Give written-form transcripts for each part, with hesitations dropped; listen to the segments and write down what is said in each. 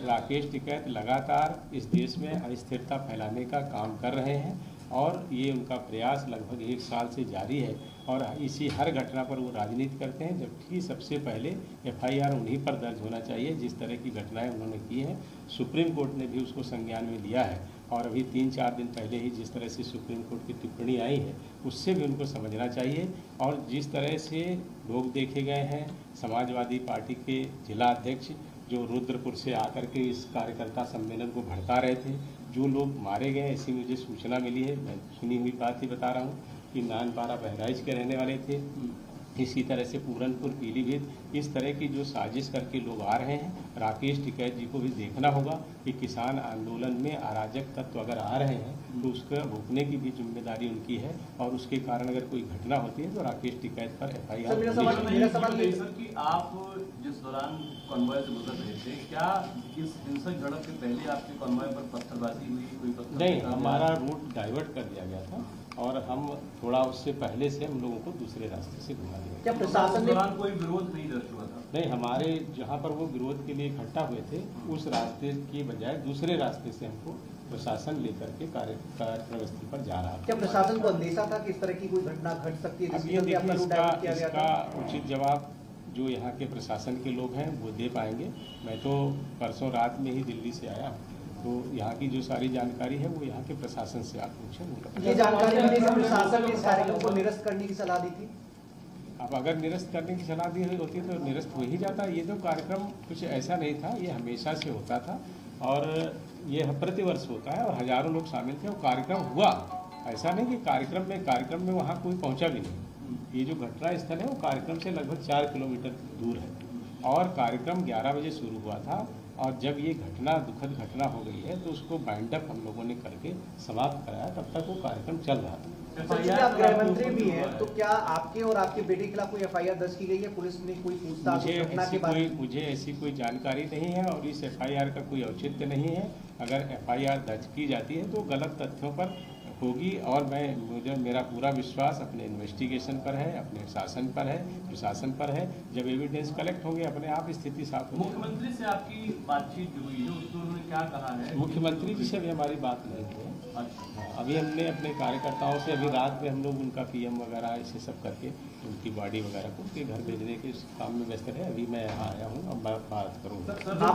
राकेश टिकैत लगातार इस देश में अस्थिरता फैलाने का काम कर रहे हैं और ये उनका प्रयास लगभग 1 साल से जारी है और इसी हर घटना पर वो राजनीति करते हैं, जबकि सबसे पहले एफआईआर उन्हीं पर दर्ज होना चाहिए जिस तरह की घटनाएं उन्होंने की हैं। सुप्रीम कोर्ट ने भी उसको संज्ञान में लिया है और अभी 3-4 दिन पहले ही जिस तरह से सुप्रीम कोर्ट की टिप्पणी आई है उससे भी उनको समझना चाहिए। और जिस तरह से लोग देखे गए हैं, समाजवादी पार्टी के जिला अध्यक्ष जो रुद्रपुर से आकर के इस कार्यकर्ता सम्मेलन को भड़का रहे थे, जो लोग मारे गए ऐसी मुझे सूचना मिली है, मैं सुनी हुई बात ही बता रहा हूँ कि नानपारा बहराइच के रहने वाले थे। इसी तरह से पूरनपुर, पीलीभीत, इस तरह की जो साजिश करके लोग आ रहे हैं। राकेश टिकैत जी को भी देखना होगा कि किसान आंदोलन में अराजक तत्व अगर आ रहे हैं तो उसका रोकने की भी जिम्मेदारी उनकी है और उसके कारण अगर कोई घटना होती है तो राकेश टिकैत पर एफआईआर। मेरा सवाल ये सर कि आप जिस दौरान कॉन्वॉय से गुजर रहे थे, क्या इस हिंसक झड़प के पहले आपके कॉन्वॉय पर पत्थरबाजी हुई? कोई पत्थर नहीं, हमारा रूट डाइवर्ट कर दिया गया था और हम थोड़ा उससे पहले से हम लोगों को दूसरे रास्ते से घुमा दिया। क्या प्रशासन के दौरान कोई विरोध नहीं दर्ज हुआ था? नहीं, हमारे जहाँ पर वो विरोध के लिए इकट्ठा हुए थे उस रास्ते की बजाय दूसरे रास्ते से हमको प्रशासन लेकर के कार्यक्रम स्थल पर जा रहा था। क्या प्रशासन को अंदेशा था कि इस तरह की कोई घटना घट सकती है? अब ये देखिए, इसका उचित जवाब जो यहाँ के प्रशासन के लोग हैं वो दे पाएंगे। मैं तो परसों रात में ही दिल्ली से आया, तो यहाँ की जो सारी जानकारी है वो यहाँ के प्रशासन से आप पूछें। ये जानकारी मिली कि प्रशासन ने इस कार्यक्रम को निरस्त करने की सलाह दी थी। अब अगर निरस्त करने की सलाह दी होती तो निरस्त हो ही जाता। ये तो कार्यक्रम कुछ ऐसा नहीं था, ये हमेशा से होता था और ये प्रतिवर्ष होता है और हजारों लोग शामिल थे और कार्यक्रम हुआ। ऐसा नहीं कि कार्यक्रम में वहाँ कोई पहुँचा भी नहीं। ये जो घटना स्थल है वो कार्यक्रम से लगभग 4 किलोमीटर दूर है और कार्यक्रम 11 बजे शुरू हुआ था और जब ये दुखद घटना हो गई है तो उसको बाइंड अप हम लोगों ने करके समाप्त कराया, तब तक वो कार्यक्रम चल रहा था। आप गृह मंत्री भी हैं, तो क्या आपके और आपके बेटे के खिलाफ कोई एफआईआर दर्ज की गई है? पुलिस ने कोई पूछताछ? मुझे ऐसी कोई जानकारी नहीं है और इस एफआईआर का कोई औचित्य नहीं है। अगर एफआईआर दर्ज की जाती है तो गलत तथ्यों पर होगी और मेरा पूरा विश्वास अपने इन्वेस्टिगेशन पर है, अपने शासन पर है, प्रशासन पर है। जब एविडेंस कलेक्ट होंगे अपने आप स्थिति साफ होगी। मुख्यमंत्री से आपकी बातचीत जो हुई है उसमें उन्होंने क्या कहा है? मुख्यमंत्री जी से भी हमारी बात नहीं हुई है। अभी हमने अपने कार्यकर्ताओं से अभी रात में हम लोग उनका पीएम वगैरह ऐसे सब करके उनकी बॉडी वगैरह को उनके घर भेजने के काम में व्यस्त है। अभी मैं यहाँ आया हूँ, अब मैं बात करूँगा।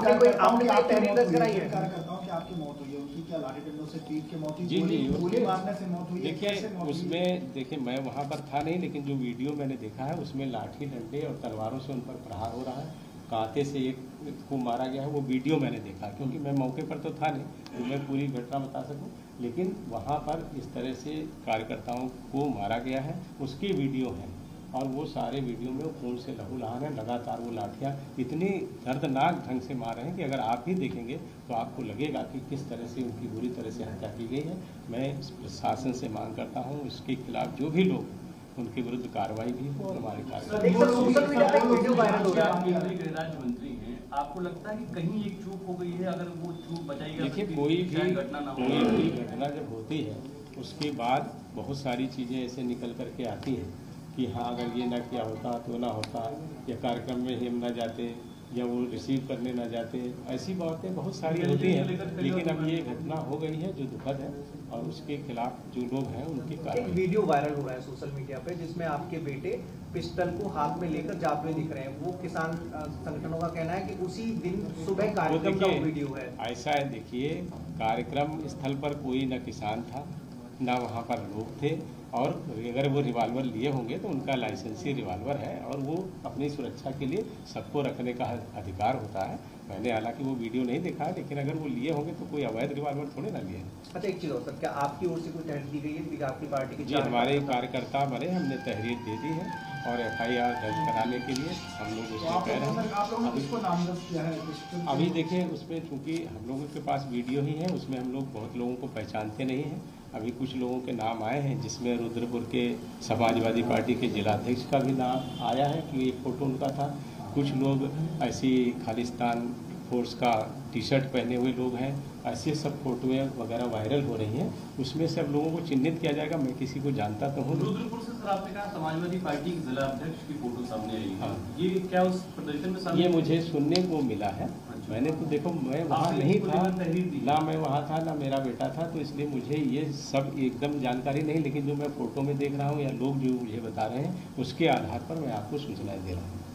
देखिए मैं वहाँ पर था नहीं, लेकिन जो वीडियो मैंने देखा है उसमें लाठी डंडे और तलवारों से उन पर प्रहार हो रहा है। कांटे से एक को मारा गया है, वो वीडियो मैंने देखा क्योंकि मैं मौके पर तो था नहीं तो मैं पूरी घटना बता सकूं। लेकिन वहाँ पर इस तरह से कार्यकर्ताओं को मारा गया है उसकी वीडियो है और वो सारे वीडियो में वो खून से लहूलुहान है। लगातार वो लाठियाँ इतनी दर्दनाक ढंग से मार रहे हैं कि अगर आप भी देखेंगे तो आपको लगेगा कि किस तरह से उनकी बुरी तरह से हत्या की गई है। मैं प्रशासन से मांग करता हूँ इसके खिलाफ जो भी लोग उनके विरुद्ध कार्रवाई भी हो और हमारे गृहराज्य मंत्री हैं, आपको लगता है कि कहीं एक चूक हो गई है? अगर वो चूक बचाई गई, देखिए कोई भी घटना जब होती है उसके बाद बहुत सारी चीज़ें ऐसे निकल करके आती हैं कि हाँ अगर ये ना किया होता तो ना होता, या कार्यक्रम में हम ना जाते या वो रिसीव करने ना जाते, ऐसी बातें बहुत सारी होती हैं। लेकिन अब ये घटना हो गई है जो दुखद है और उसके खिलाफ जो लोग हैं उनकी कार्रवाई। एक वीडियो वायरल हो रहा है सोशल मीडिया पे जिसमें आपके बेटे पिस्टल को हाथ में लेकर जाते हुए दिख रहे हैं। वो किसान संगठनों का कहना है कि उसी दिन सुबह कार्यक्रम का वीडियो है। ऐसा है, देखिए कार्यक्रम स्थल पर कोई न किसान था ना वहाँ पर लोग थे और अगर वो रिवाल्वर लिए होंगे तो उनका लाइसेंसी रिवाल्वर है और वो अपनी सुरक्षा के लिए सबको रखने का अधिकार होता है। मैंने हालांकि वो वीडियो नहीं देखा है, लेकिन अगर वो लिए होंगे तो कोई अवैध रिवाल्वर थोड़े ना लिए। अच्छा एक चीज़ और सर, क्या आपकी ओर से कोई तहरीर दी गई है? आपकी पार्टी की जी हमारे कार्यकर्ता बने, हमने तहरीर दे दी है और एफआईआर दर्ज कराने के लिए हम लोग उसमें कह रहे हैं। अभी देखिए उसमें चूँकि हम लोगों के पास वीडियो ही है, उसमें हम लोग बहुत लोगों को पहचानते नहीं हैं। अभी कुछ लोगों के नाम आए हैं जिसमें रुद्रपुर के समाजवादी पार्टी के जिलाध्यक्ष का भी नाम आया है कि एक फ़ोटो उनका था। कुछ लोग ऐसी खालिस्तान फोर्स का टी-शर्ट पहने हुए लोग हैं, ऐसे सब फोटोएं वगैरह वायरल हो रही हैं। उसमें से अब लोगों को चिन्हित किया जाएगा। मैं किसी को जानता तो हूँ। रुद्रपुर से सर आपने कहा समाजवादी पार्टी के जिला अध्यक्ष की फोटो सामने आई। हाँ, ये क्या उस प्रदर्शन में ये मुझे सुनने को मिला है। मैंने तो देखो मैं वहाँ आपने नहीं इसको था, लेकर तहरीर दी? ना मैं वहाँ था ना मेरा बेटा था, तो इसलिए मुझे ये सब एकदम जानकारी नहीं, लेकिन जो मैं फ़ोटो में देख रहा हूँ या लोग जो मुझे बता रहे हैं उसके आधार पर मैं आपको सूचनाएं दे रहा हूँ।